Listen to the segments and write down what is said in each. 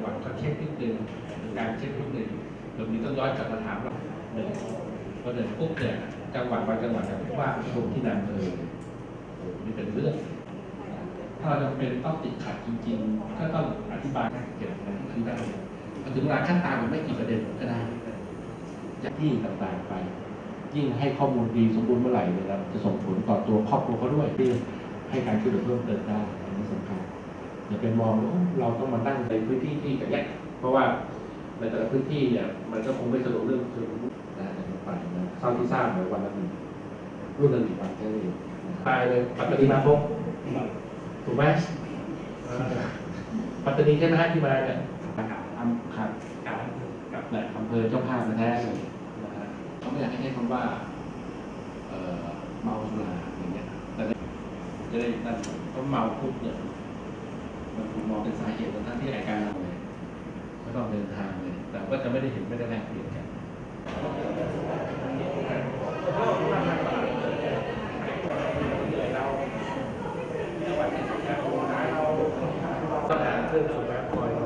วัดก็เช็คนิดนึงการเช็คนิดนึงตรงนี้ต้องย้อนกลับมาถามว่าหนึ่งพอเดินปุ๊บเนี่ยจังหวัดบางจังหวัดเนี่ยว่าตรงที่นำนี่เป็นเรื่องถ้าเราจำเป็นต้องติดขัดจริงๆก็ต้องอธิบายให้เก็บคือได้ถึงเวลาขั้นตอนมันไม่กี่ประเด็นก็ได้จากที่ต่างๆไปยิ่งให้ข้อมูลดีสมบูรณ์เมื่อไหร่เนี่ยจะส่งผลต่อตัวครอบครัวเขาด้วยที่ให้การช่วยเหลือเพิ่มเติมได้อันนี้สำคัญอย่าไปมองเราต้องมาตั้งในพื้นที่ที่แยกเพราะว่าในแต่ละพื้นที่เนี่ยมันก็คงไม่สะดวกเรื่องคือนะไปนะเท่าที่ทราบในวันละรุ่นละ1 วันแค่นี้ตายเลยปัตตานีมาพบถูกไหมปัตตานีใช่ไหมฮะที่มาเนี่ยกับอำเภอเจ้าภาพแท้เลยนะฮะเขาไม่อยากให้ใช้คำว่าเมาสุราอย่างเงี้ยแต่จะได้นั่นเพราะเมาปุ๊บเนี่ยมันถูกมองเป็นสาเหตุทั้งที่อาการเลยไม่ต้องเดินทางเลยแต่ก็จะไม่ได้เห็นไม่ได้แลกเปลี่ยนกันต้องหาเครื่องสูบน้ำคอย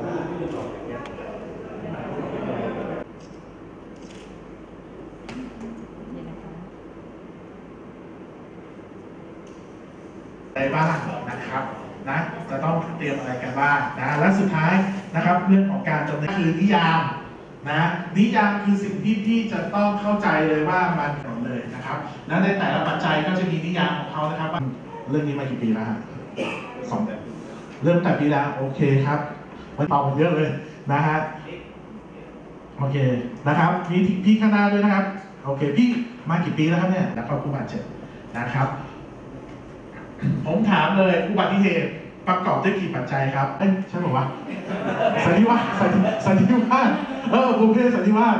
อะไรบ้างนะครับนะจะต้องเตรียมอะไรกันบ้างนะและสุดท้ายนะครับเรื่องของการจำแนกคือนิยามนะนิยามคือสิ่งที่พี่จะต้องเข้าใจเลยว่ามันก่อนเลยนะครับและในแต่ละปัจจัยก็จะมีนิยามของเขานะครับเรื่องนี้มากี่ปีแล้วฮะ2 เดือนเริ่มแต่ปีแล้วโอเคครับมันเป่าเยอะเลยนะฮะโอเคนะครับมีพี่ข้างหน้าด้วยนะครับโอเคพี่มากี่ปีแล้วครับเนี่ยแล้วก็ผู้บาดเจ็บนะครับผมถามเลยอุบัติเหตุประกอบด้วยกี่ปัจจัยครับใช่ไหมวะสันนิวาสบุพเพสันนิวาส